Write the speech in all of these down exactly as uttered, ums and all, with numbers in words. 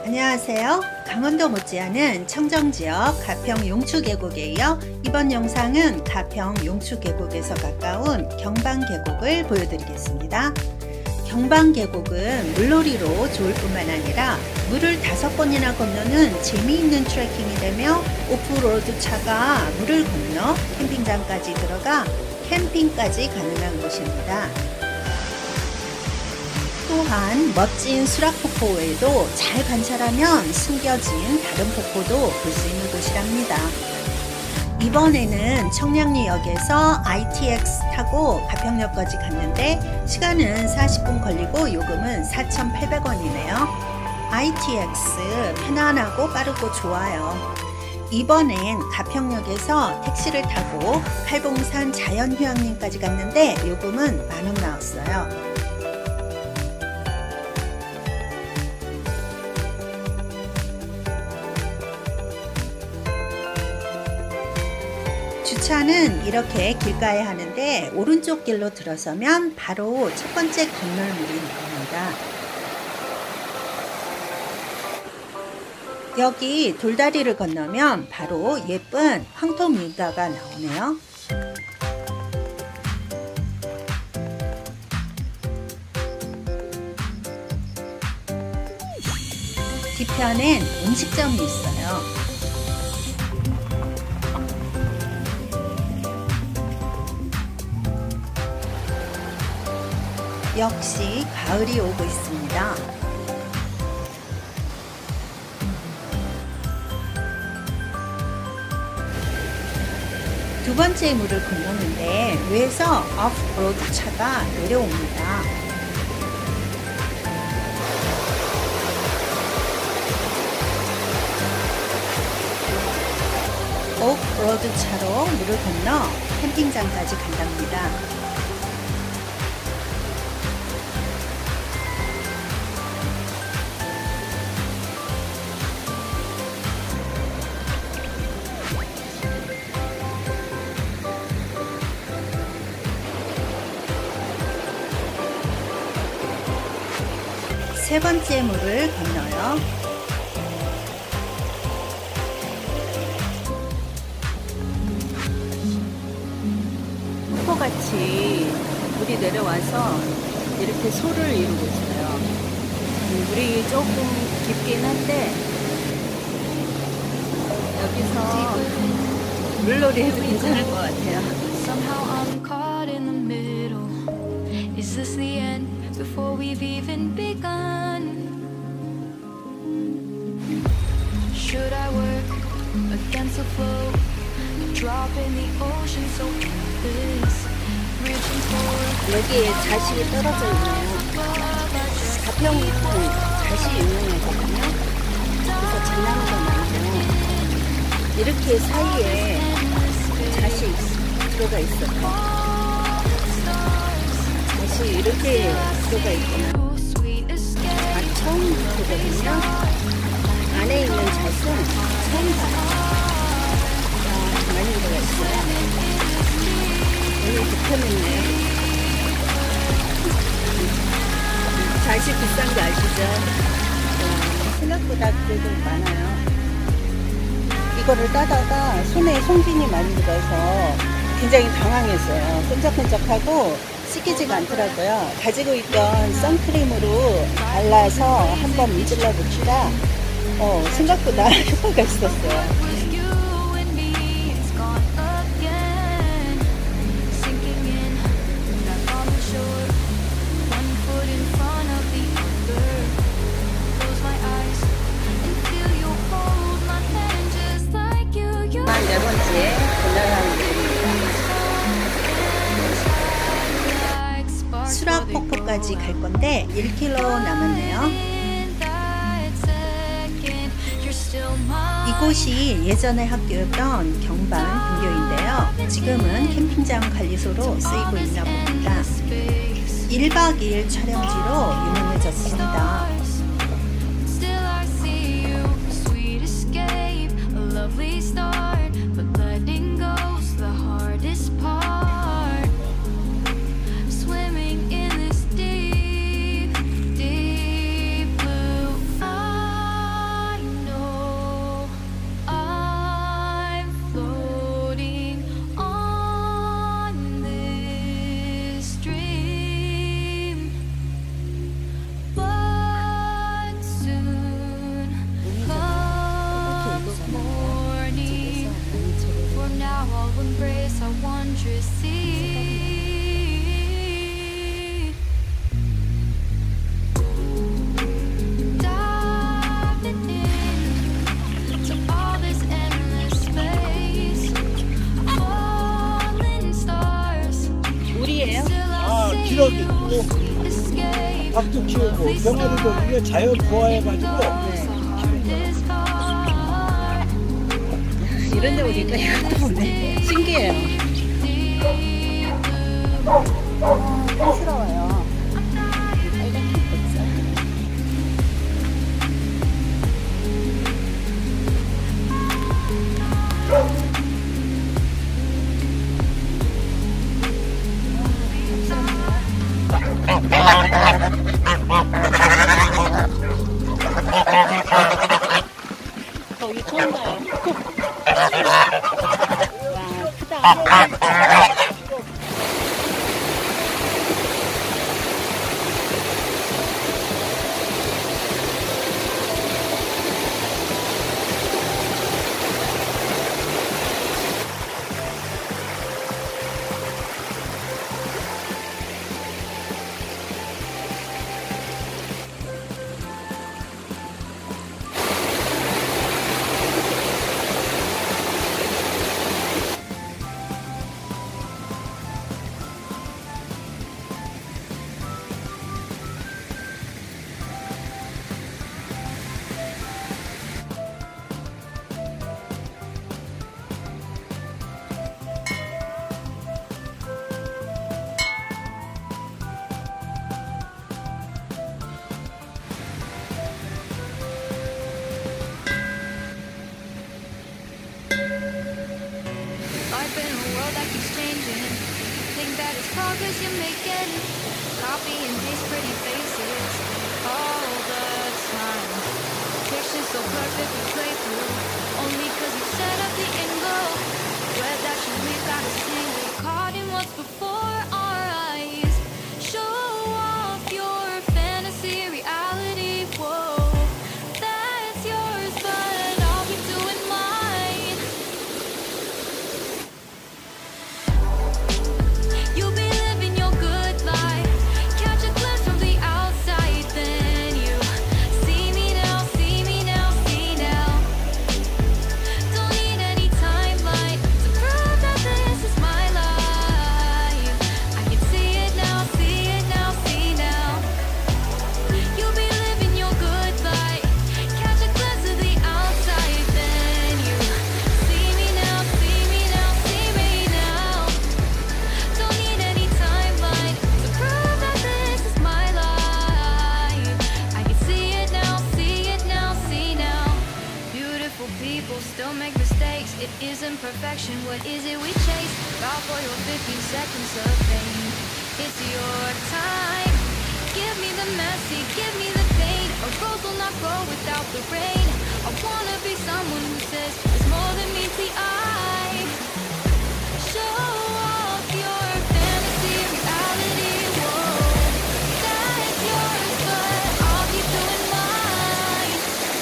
안녕하세요. 강원도 못지않은 청정지역 가평 용추계곡에 이어 이번 영상은 가평 용추계곡에서 가까운 경방계곡을 보여드리겠습니다. 경방계곡은 물놀이로 좋을 뿐만 아니라 물을 다섯 번이나 건너는 재미있는 트레킹이 되며 오프로드 차가 물을 건너 캠핑장까지 들어가 캠핑까지 가능한 곳입니다. 또한 멋진 수락폭포 외에도 잘 관찰하면 숨겨진 다른 폭포도 볼 수 있는 곳이랍니다. 이번에는 청량리역에서 아이티엑스 타고 가평역까지 갔는데 시간은 사십 분 걸리고 요금은 사천팔백 원이네요. 아이티엑스 편안하고 빠르고 좋아요. 이번엔 가평역에서 택시를 타고 팔봉산 자연휴양림까지 갔는데 요금은 만 원 나왔어요. 주차는 이렇게 길가에 하는데 오른쪽 길로 들어서면 바로 첫 번째 건널물이 나옵니다. 여기 돌다리를 건너면 바로 예쁜 황토밀가가 나오네요. 뒤편엔 음식점이 있어요. 역시 가을이 오고 있습니다. 두 번째 물을 건너는데 위에서 오프로드 차가 내려옵니다. 오프로드 차로 물을 건너 캠핑장까지 간답니다. 세 번째 물을 건너요. 폭포같이 물이 내려와서 이렇게 소를 이루고 있어요. 물이 조금 깊긴 한데 여기서 물놀이 해도 괜찮을 것 같아요. Before we've even begun, should I work against the flow, a drop in the ocean so endless, reaching for 여기에 자식이 떨어져 있네요. 가평이 자식이 유명하거든요. 그래서 장난도 많고 이렇게 사이에 자식 들어가 있어요. 이렇게 들어가 있구나. 아, 처음 보거든요. 안에 있는 잣은 처음 봐요. 아, 많이 들어가 있어요. 오늘 붙여놓네요. 잣이 비싼 거 아시죠? 와, 생각보다 그래도 많아요. 이거를 따다가 손에 송진이 많이 들어서 굉장히 당황했어요. 끈적끈적하고 씻기지가 않더라고요. 가지고 있던 선크림으로 발라서 한번 문질러 봅시다. 어, 생각보다 효과가 있었어요. 네 번째 건너가는 수락폭포까지 갈 건데 일 킬로미터 남았네요. 이곳이 예전에 학교였던 경방 등교인데요. 지금은 캠핑장 관리소로 쓰이고 있나 봅니다. 일 박 이 일 촬영지로 유명해졌습니다. electricity. Diving into all this endless space, falling stars. 물이에요? Still 아, I see 기러기 you 있고 escape. 닭도 키우고 병아리도 이게 자연 좋아해가지고 This heart. 이런 데 오니까 이것도 보네. 신기해요. 촌스러워요. 빨간 빛 있어요. 거기 처음 봐요. 와, 크다. Life in a world that keeps changing. Think that it's progress you're making. Copy and paste pretty faces all the time. Pictures so perfectly played through. Only cause you set up the angle. Where that you leave out a single. Caught in what's before our eyes. Show off your fantasy reality. Whoa, that's yours, but I'll be doing mine. You'll be living your good life. Catch a glimpse from the outside, then you see me now, see me now, see now. Don't need any timeline to prove that this is my life. I can see it now, see it now, see now. You'll be living your good life. Catch a glimpse of the outside, then you see me now, see me now, see me now. Don't need any timeline to prove that this is my life. I can see it now, see it now, see now. Beautiful people still make mistakes. It isn't perfection. What is it we chase? God for your fifteen seconds of fame. It's your time. Give me the messy, give me the pain. A rose will not grow without the rain. I wanna be someone who says there's more than meets the eye. Show off your fantasy reality. Whoa, that's yours, but I'll keep doing mine.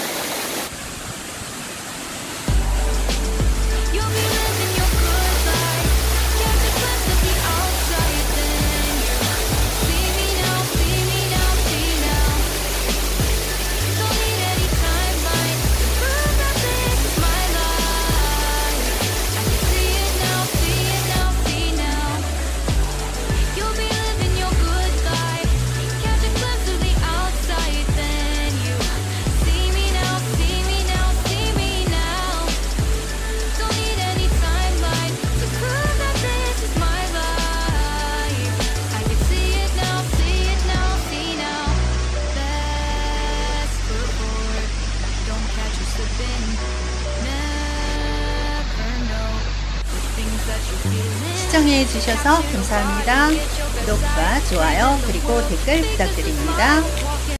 You'll be living your good life. Catch a glimpse of the outside, then you see me now, see me now, see now. Don't need any timeline to prove that this is my life. I can see it now, see it now, see now. You'll be living your good life. Catch a glimpse of the outside, then you see me now, see me now, see me now. Don't need any timeline to prove that this is my life. I can see it now, see it now, see now. Fast forward, don't catch you slipping. Never know the things that you feel. 시청해 주셔서 감사합니다. 구독과 좋아요 그리고 댓글 부탁드립니다.